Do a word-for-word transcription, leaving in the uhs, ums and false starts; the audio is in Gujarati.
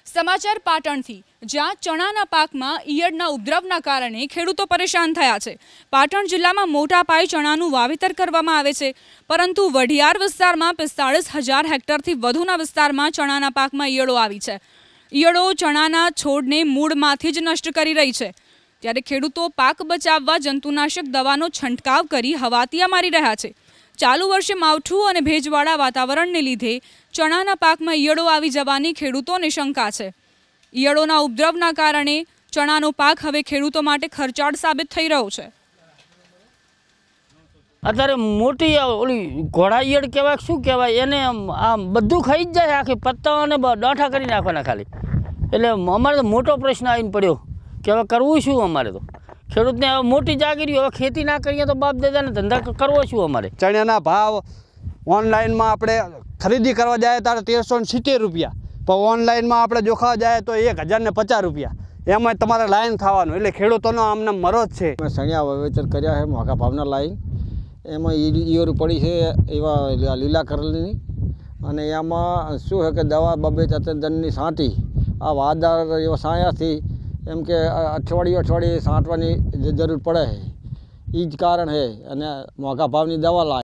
સમાચાર પાટણથી, જ્યાં ચણાના પાકમાં ઈયળના ઉપદ્રવના કારણે ખેડૂતો પરેશાન થયા છે। પાટણ જિલ્લામાં મોટા પાયે ચણાનું વાવેતર કરવામાં આવે છે, પરંતુ વઢિયાર વિસ્તારમાં પિસ્તાળીસ હજાર હેક્ટરથી વધુના વિસ્તારમાં ચણાના પાકમાં ઈયળો આવી છે। ઈયળો ચણાના છોડને મૂળમાંથી જ નષ્ટ કરી રહી છે, ત્યારે ખેડૂતો પાક બચાવવા જંતુનાશક દવાનો છંટકાવ કરી હવાતિયા મારી રહ્યા છે। ચાલુ વર્ષે માવઠું અને ભેજવાળા વાતાવરણને લીધે ચણાના પાકમાં ઈયળો આવી જવાની ખેડૂતોને શંકા છે। ઈયળોના ઉપદ્રવના કારણે ચણાનો પાક હવે ખેડૂતો માટે ખર્ચાળ સાબિત થઈ રહ્યો છે। અત્યારે મોટી ઓલી ઘોડા ઈયળ કહેવાય શું કહેવાય એને આમ બધું ખાઈ જ જાય, આખી પત્તા અને ડાંઠા કરી નાખવાના ખાલી। એટલે અમારે તો મોટો પ્રશ્ન આવીને પડ્યો કે હવે કરવું શું અમારે તો ખેડૂતને હવે મોટી જાગીરી હવે ખેતી ના કરીએ તો બાપ દાદાને ધંધા કરવો શું અમારે। ચણાના ભાવ ઓનલાઈનમાં આપણે ખરીદી કરવા જાય ત્યારે તેરસો ને સિત્તેર રૂપિયા, પણ ઓનલાઈનમાં આપણે જોખવા જાય તો એક હજાર ને પચાસ રૂપિયા, એમાં તમારે લાઈન થવાનું, એટલે ખેડૂતોનો આમને મરો જ છે। સણિયા વાવેતર કર્યા છે મોંઘા ભાવના લાઈન, એમાં ઈયળ પડી છે એવા લીલા કલરની, અને એમાં શું છે કે દવા બબે ચતરજનની છાંટી આ વાદાર એવા સાયાથી એમ કે અઠવાડિયે અઠવાડિયે છાંટવાની જરૂર પડે છે, એ જ કારણ છે, અને મોંઘા ભાવની દવા લાવે।